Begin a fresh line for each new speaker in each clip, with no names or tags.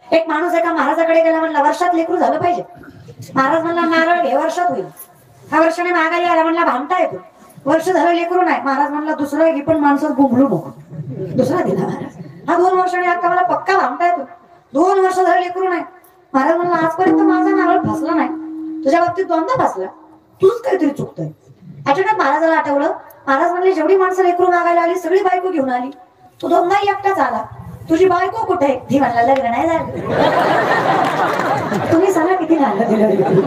एक माणूस एका महाराजाकडे गेला, म्हणला वर्षात लेकरू झालं पाहिजे. महाराज म्हणला नारळ घे, वर्षात होईल. ह्या वर्षाने माघारी आला, म्हणला भामटा येतो, वर्ष झालं लेकरू नाही. महाराज म्हणला दुसरं घे, पण माणसात गुंबलू नको. दुसरा दिला महाराज. हा 2 वर्षाने आता मला पक्का भामटा येतो, 2 वर्ष झालं लेकरू नाही. महाराज म्हणला आजपर्यंत माझा नारळ फसला नाही, तुझ्या बाबतीत 2दा फसला, तुझंच काहीतरी चुकतंय. अचानक महाराजाला आठवलं. महाराज म्हणले जेवढी माणसं लेकरू मागायला आली सगळी बायको घेऊन आली, तू 2दा एकटाच आला, तुझी बायको कुठे आहे? ती म्हणला लग्न नाही झालं. तुम्ही सांगा किती लहान दिलं.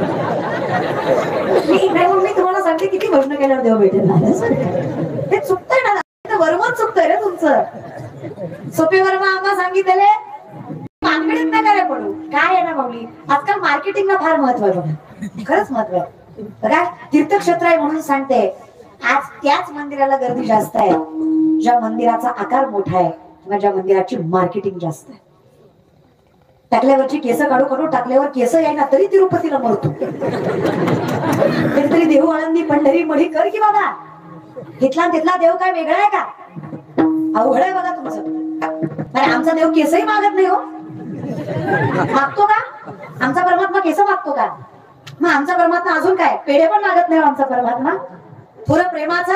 मी तुम्हाला सांगते किती भजन केल्यावर देव भेटेल. हे चुकतंय ना, वर्मच चुकतंय रे तुमचं. सोपे वर्मा आम्हा सांगितले मार्केटिंग नाही करायला पडू. काय आहे ना माऊली, आजकाल मार्केटिंगला फार महत्व आहे बघा, खरंच महत्व आहे बघा. तीर्थक्षेत्र आहे म्हणून सांगते, आज त्याच मंदिराला गर्दी जास्त आहे ज्या मंदिराचा आकार मोठा आहे किंवा ज्या मंदिराची मार्केटिंग जास्त आहे. टाकल्यावरची केस काढू काढू टाकल्यावर केस यायना तरी तिरुपतीला मरतो. तरी देहू आळंदी पंढरी मढी कर की बाबा. इथला तिथला देव काय वेगळा आहे का? अवघड आहे बघा तुमचं. अरे आमचा देव केसही मागत नाही हो. मागतो का? आमचा परमात्मा केस मागतो का? मग आमचा परमात्मा अजून काय पेढे पण मागत नाही आमचा परमात्मा. थोडं प्रेमाचा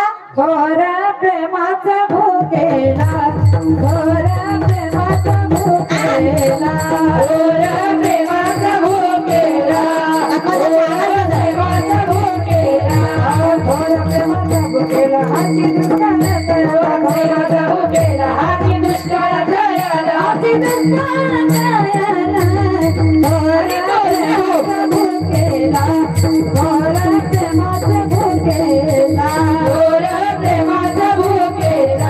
भोकेला, प्रेमाचा भोकेला, प्रेमाचा भोकेला, प्रेमाचा भोकेला, प्रेमाचा भोकेला, हाती दुष्काळ भोकेला, हाती दुष्काळ जयाला, हाती दुष्काळ जयाला, भोकेला, प्रेमाचा भोकेला, प्रेमाचा भोकेला,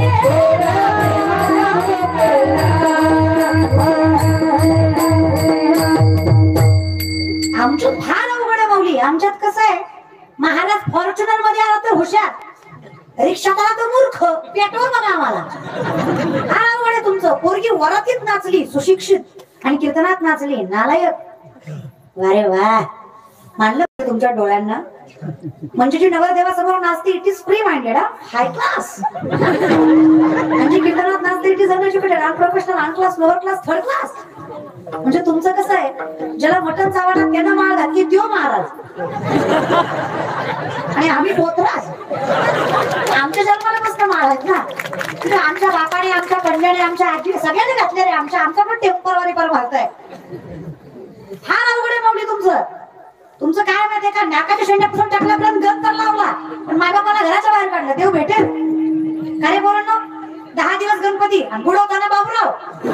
आमच्यात फार अवघड आहे माऊली. आमच्यात कसं आहे, महाराज फॉर्च्युनर मध्ये आला तर हुशार, रिक्षात आला तर मूर्ख, पेट्रोल बघा आम्हाला. फार अवघड आहे तुमचं. पोरगी वरातीत नाचली सुशिक्षित आणि कीर्तनात नाचली नालायक. अरे वा, मानलं तुमच्या डोळ्यांना. म्हणजे जी नवरदेवासमोर नाचते it is free minded, high class. म्हणजे कीर्तनात नाचते it is uneducated, unprofessional, unclass, lower class, third class. म्हणजे तुमचं कसं आहे, ज्याला मटण चावणार त्यांना माळ घातली त्यो महाराज आणि आम्ही पोतराज. आमच्या जन्माला मस्त माळ आहेत ना. आमच्या बापाने, आमच्या पंड्याने, आमच्या आजी सगळ्यांनी घातले रे. आमचा पण टेम्परवारी पर भरताय. फार अवघड आहे माऊली तुमचं. तुमचं काय माहितीये का, नाकाच्या शेंड्यापासून टाकल्यापर्यंत गंध तर लावला, पण माझ्या मला घराच्या बाहेर काढलं. देव भेटेल का रे पोरांनो? 10 दिवस गणपती आणि बुडवताना बाबूराव.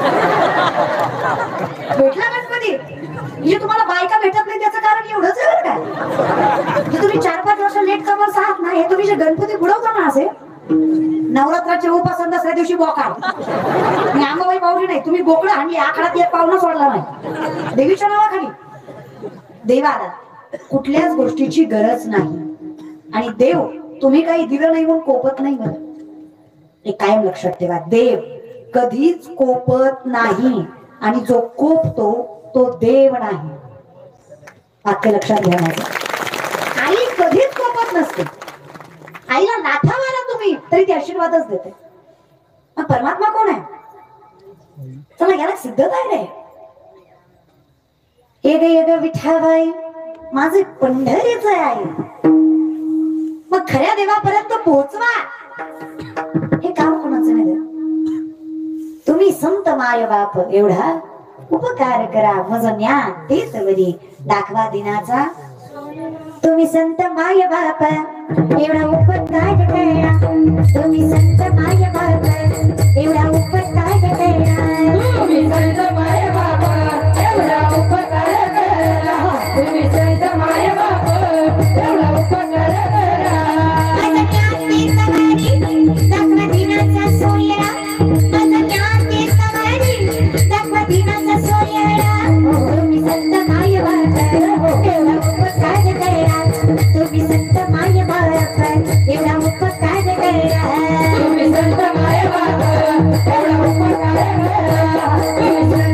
भेटला गणपती म्हणजे तुम्हाला बायका भेटत नाही त्याचं कारण एवढंच आहे काय? तुम्ही 4-5 वर्ष लेट कमर्स आहात ना, हे तुम्ही जे गणपती बुडवताना असे नवरात्राचे उपासन दसऱ्या दिवशी बोकाड. मी आंबाबाई पावली नाही, तुम्ही बोकडं हाणली, आखाड्यात एक पावलं सोडला नाही देवीच्या नावाखाली. देवाला कुठल्याच गोष्टीची गरज नाही आणि देव तुम्ही काही दिलं नाही म्हणून कोपत नाही. बरं हे कायम लक्षात ठेवा, देव कधीच कोपत नाही आणि जो कोपतो तो देव नाही. वाक्य लक्षात घ्या माझं. आई कधीच कोपत नसते. आईला नाथा मारा तुम्ही तरी ती आशीर्वादच देते. मग परमात्मा कोण आहे? चला याला सिद्धता आहे रे. एक विठाबाई माझे पंढरीच आहे. मग खऱ्या देवापर्यंत पोहोचवा हे काम कोणाचं नाही. तुम्ही संत माय बाप एवढा उपकार करा, मज ज्ञान तेच वरी दाखवा दिनाचा. तुम्ही संत माय बाप एवढा उपकार करा, तुम्ही संत माय बाप एवढा उपकार करा, तुम्ही संत माय बाप एवढा उपकार करा, तुम्ही संत माय बाप एवढा उपकार करा. दाखवा दिनाचा सोयरा, माझा ज्ञान ते सवारी, दाखवा दिनाचा सोयरा. तुम्ही संत माय बाप एवढा उपकार करा, तुम्ही संत माय बाप एवढा उपकार करा, तुम्ही संत माय बाप एवढा उपकार करा, तुम्ही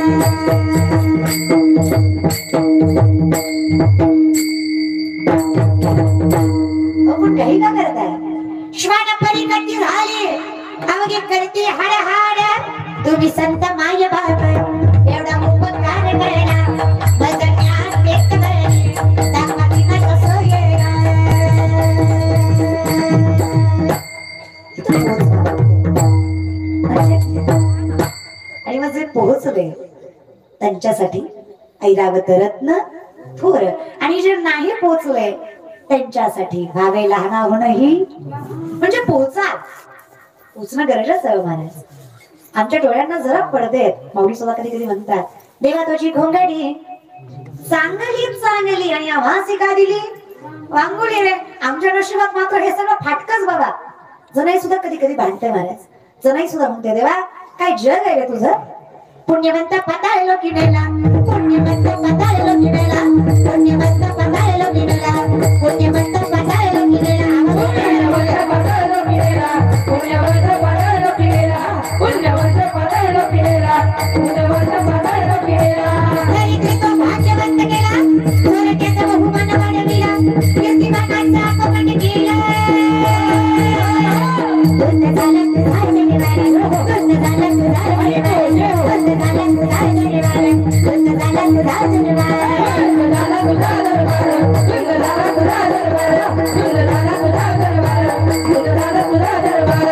पण काही का करताय श्वान परी कटी झाली अवघे करते हाड हाड तुम्ही संत माय बाप एवढा उपकार कळला माझं ज्ञान व्यक्त करणे दाखवाची नका सोय आणि माझे पोहोचले त्यांच्यासाठी ऐरावत रत्न थोर आणि जे नाही पोहोचले त्यांच्यासाठी भावे लहान होणं ही म्हणजे पोचणं गरजेचं आहे महाराज. आमच्या डोळ्यांना जरा पडदे आहेत माऊली सुद्धा कधी कधी म्हणतात देवा तुझी घोंगडी चांगली आणि आवाज का दिली वांगुली रे. आमच्या नशिबात मात्र हे सगळं फाटकच बाबा. जनाई सुद्धा कधी कधी भांडते महाराज. जनाई सुद्धा म्हणते देवा काय जग आहे रे तुझं. पुण्यवंत पताळलो किनेला पुण्यवंत पताळलो किनेला पुण्यवंत पताळलो किनेला पुण्यवंत पताळलो किनेला पुण्यवंत पताळलो किनेला पुण्यवंत पताळलो किनेला पुण्यवंत पताळलो किनेला पुण्यवंत पताळलो किनेला तरी तो भाग्यवंत केला स्वर्गाचा बहुमान वाढविला यतिमानाचा अपमान केला. धन्य झालं तुझा निवारा धन्य झालं तुझा निवारा धन्य झालं तुझा निवारा धन्य झालं तुझा निवारा धन्य झालं तुझा निवारा धन्य झालं तुझा निवारा धन्य झालं तुझा निवारा धन्य झालं तुझा निवारा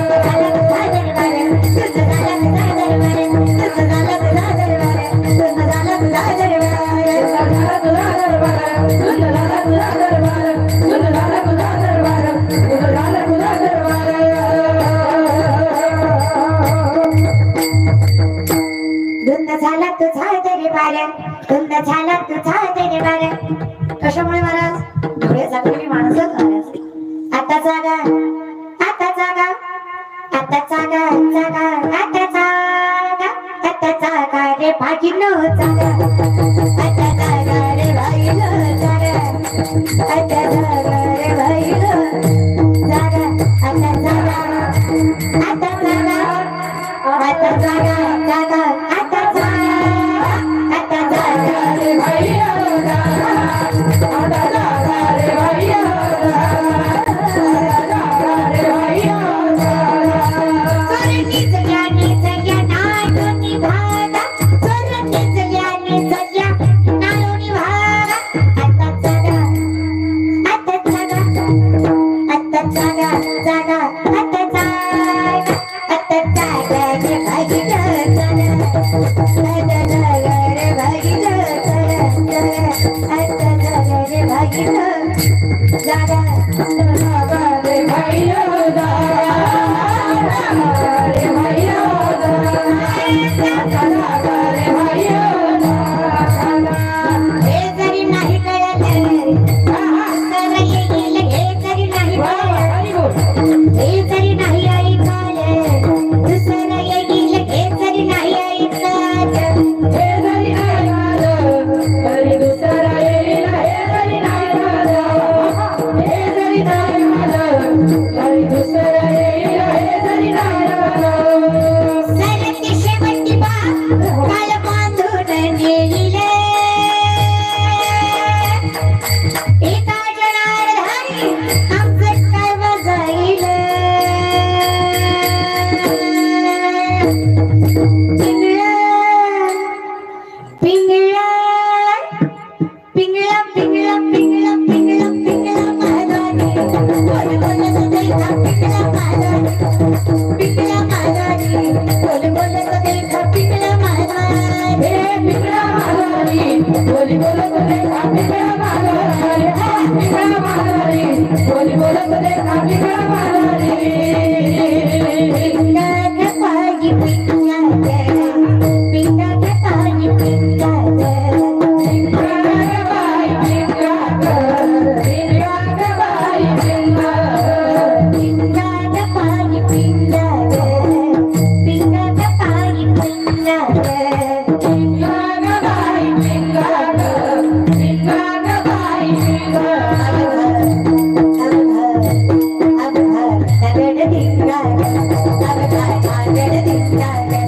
कशामुळे महाराज डोळे झाकलेली माणसं महाराज. आता जागा आता जागा आता जागा जागा आता जागा आता जागा रे भागिनो जागा आता जागा रे भागिनो जागा आता जागा रे भागिनो जागा आता जागा आता जागा आता जागा जागा आता जागा आता जागा रे भागिनो जागा आता जागा रे भागिनो
Thank you.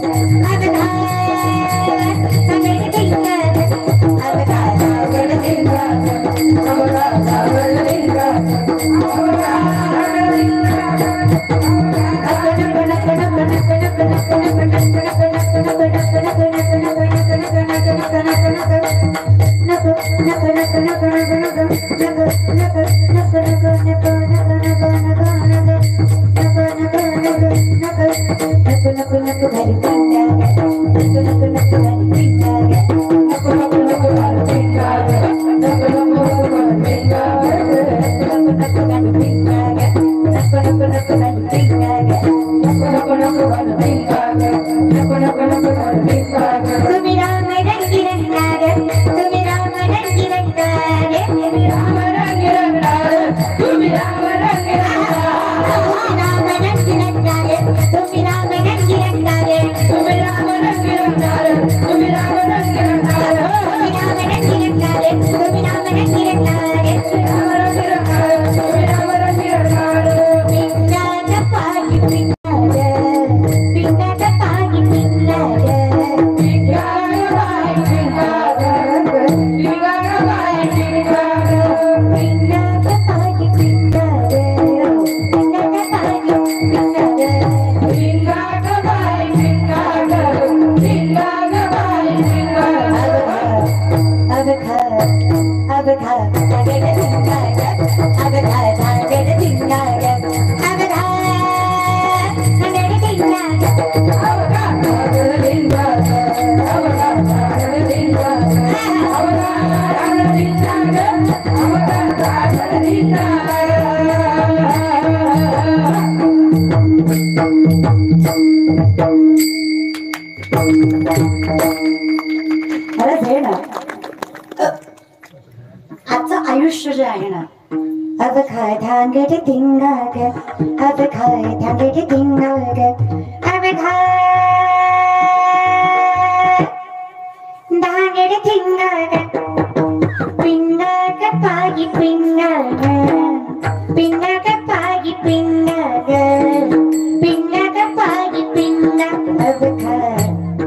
आजचं आयुष्य जे आहे ना, अब खाय धांगड धिंगाग, अब खाय धांगड धिंगाग, अब खाय धांगड धिंगाग, पिंगाग पागी पिंगाग, पिंगाग पागी पिंगाग, पिंगाग पागी पिंगाग, अब खाय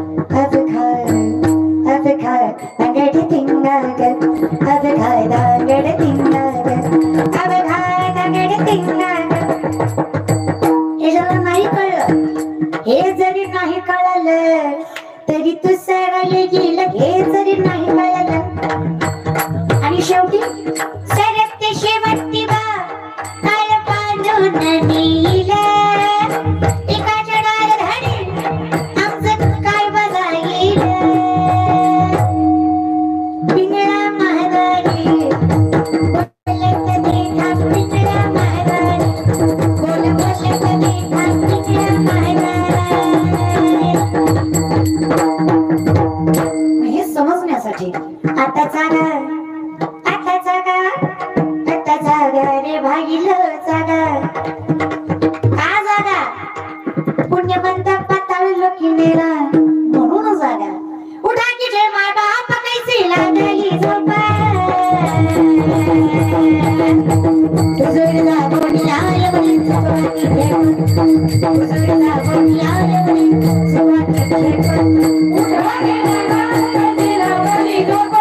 धांगड धिंगाग, अब खाय धांगड धिंगाग, अब खाय धांगड धिंगाग. हे जरा नाही कळलं, हे जरी नाही कळलं तरी तू सरळ गेलं, हे जरी नाही कळलं. आणि शेवटी सरते शेवटी बा काळ पांडून नेलं, एका जगाला धडी आमचं काय बजाईल. पिंगळा महाराणी बोलत देखा, पिंगळा महाराणी बोलत देखा, पिंगळा महाराणी. हे समजण्यासाठी आता जागा रे भाईल जागा, का जागा? पुण्यवंत पाताळ लोकिनेला म्हणून जागा. उठा की जय माय बाप कैसी लागली झोपा, तुझला कोणी आयवली झोपाकी घेऊन, तुझला कोणी आयवली झोपाकी घेऊन. उठा की जय बाप कैसी लागली झोपा,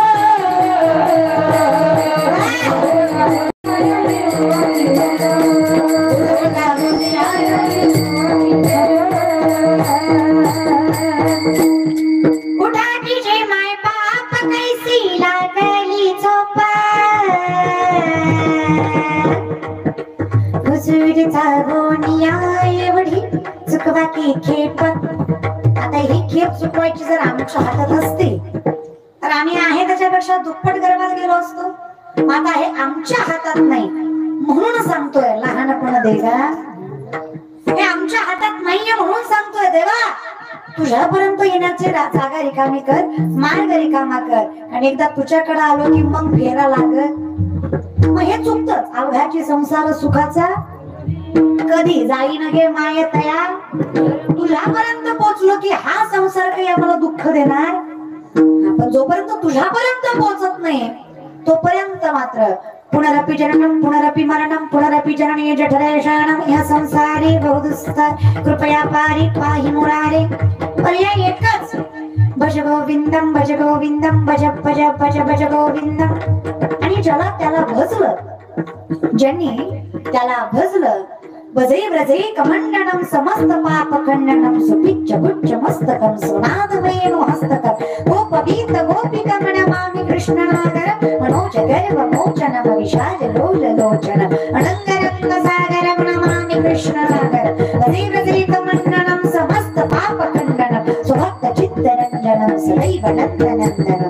खेप. आता ही खेप चुकवायची जर आमच्या हातात असते तर आम्ही आहे त्याच्यापेक्षा दुप्पट गर्भात गेलो असतो. आता हे आमच्या हातात नाही म्हणून सांगतोय लहानपण देवा, हे आमच्या हातात नाहीये म्हणून सांगतोय देवा, तुझ्यापर्यंत येण्याची जागा रिकामी कर, मार्ग रिकामा कर. आणि एकदा तुझ्याकडे आलो की मग फेरा लागत. मग हे चुकतच. अवघाची संसार सुखाचा कधी जाई नगे माये तया, तुझ्यापर्यंत पोहोचलो की हा संसार काही आम्हाला दुःख देणार. पण जोपर्यंत तुझ्यापर्यंत पोहोचत नाही तोपर्यंत मात्र पुनरपि जननम पुनरपि मरणम पुनरपि जननी जठरेषाणम ह्या संसारी बहुदुस्थ कृपया पारि पाहि मुरारे. पर्याय एकच, भज गोविंदम भज गोविंदम भज भज भज भज गोविंदम. आणि ज्याला त्याला भजलं, ज्यांनी त्याला भजलं, भजे व्रजे कमंडनं समस्त पाप खंडनं सुपिच्च गुच्च मस्तकं सुनाद वेणु हस्तकं गोपवीत गोपिका मनमामि कृष्णनागर मनोज गर्भ मोचन विशाल लोल लोचन अनंगरंग सागरं नमामि कृष्णनागर भजे व्रजे कमंडनं समस्त पाप खंडनं सुभक्त चित्तरंजनं सदैव नंदनंदनं.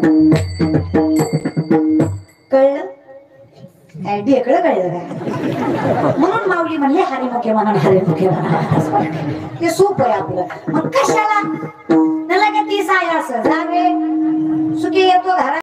कळलं? काय ढेकळं कळलं का? म्हणून माऊली म्हणले हरिमुखे म्हणा हरिमुखे म्हणा. ते सोपं आहे आपलं. मग कशाला? त्याला काय ती साय असं जावे सुखी येतो घरात.